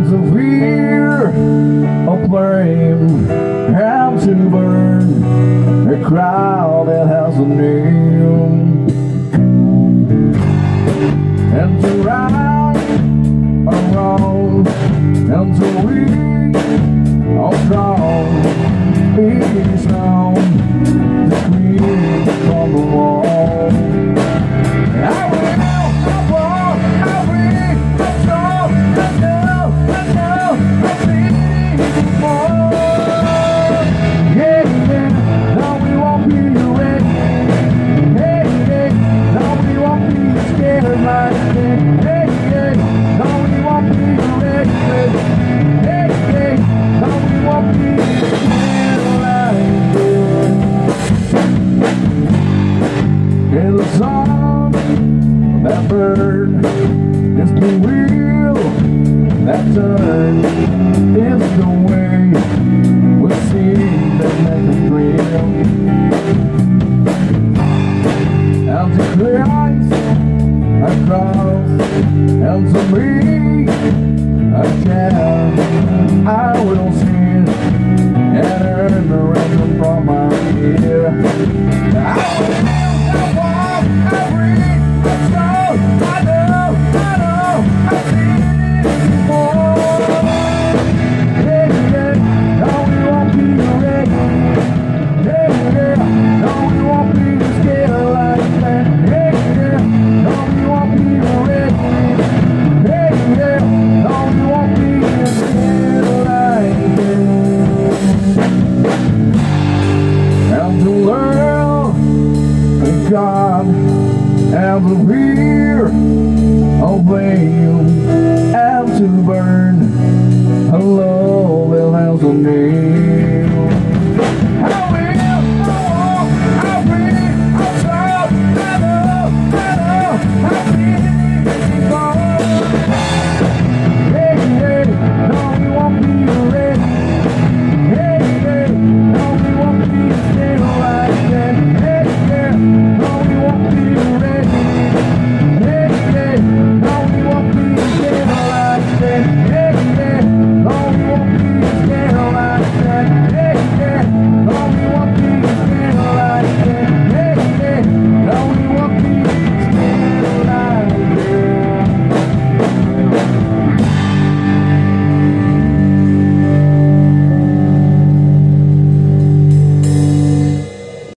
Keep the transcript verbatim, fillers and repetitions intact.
There's a fear of flame and to burn a crowd that has a name, and to right or wrong, and to weak or strong, be sound the scream from the wall. I will, I won't, I will, I don't, I know, I know, I see more. Yeah, yeah, no, we won't be ready. Hey, hey, no, we won't be scared like that. Hey, hey, no, we won't be ready. Hey, hey, no, we won't be scared like that. In the song that bird is the wheel that turns, it's the way we see that make us real. And to Christ I cross, and to me I shall, I will sing and earn the ransom from my ear. I will, I walk, I read, I stroll, I know, I know, I see more. Yeah, yeah, no, we won't be ready. Yeah, yeah, no, we won't be scared like that. Yeah, yeah, no, we won't be ready. Yeah, yeah, no, we won't be scared like that. And to learn that God and the fear of blame and to burn